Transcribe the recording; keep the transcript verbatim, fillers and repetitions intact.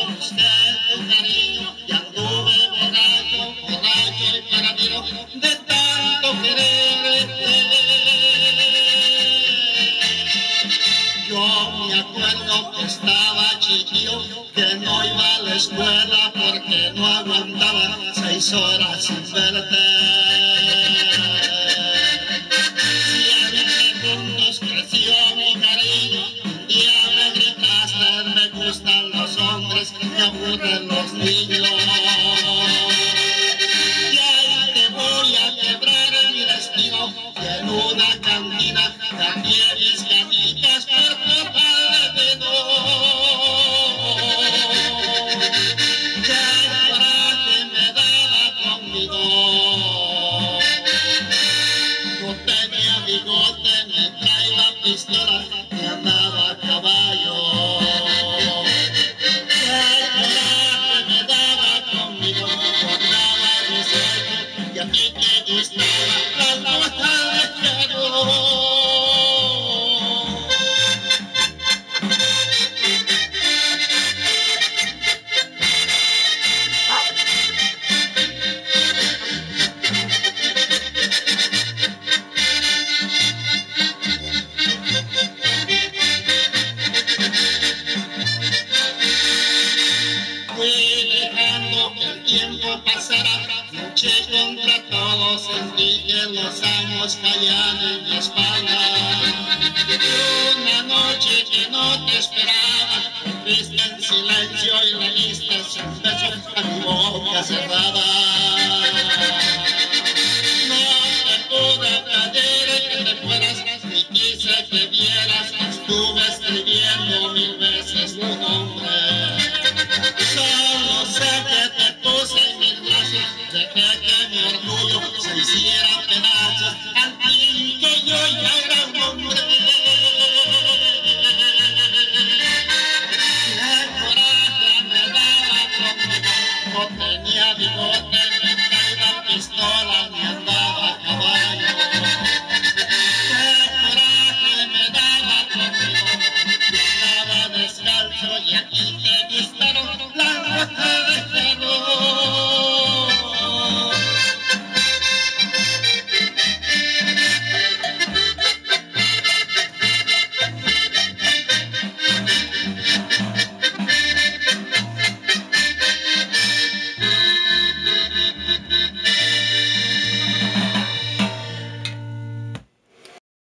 busqué tu cariño y anduve borracho, borracho y perdido de tanto quererte. Yo me acuerdo que estaba chiquillo, que no iba a la escuela porque no aguantaba seis horas sin verte. Creció mi cariño, un día me gritaste, me gustan los hombres, me aburren los niños. Y ahí te voy a quebrar mi destino, y en una cantina cambié mis ganitas por copas de vino. Qué coraje me daba conmigo. No tenía bigote, ni traía pistola, ni andaba a caballo. Qué coraje me daba conmigo, guardaba mi sueño, y a ti te gustaba la nota de quiero. El tiempo pasará, luché contra todo, sentí que los años caían en mi espalda. Una noche que no te esperaba, fuiste en silencio y le diste un beso a mi boca cerrada. No te pude pedir que te fueras, ni quise que vieras, estuve escribiendo mil veces tu nombre. Solo sé que te puse en mis brazos, dejé que mi orgullo se hiciera pedazos, al fin que yo ya era un hombre. Qué coraje me daba conmigo, no tenía bigote, ni traía pistola, ni andaba a caballo. Qué coraje me daba conmigo, yo andaba descalzo y aquí te gustaron las botas.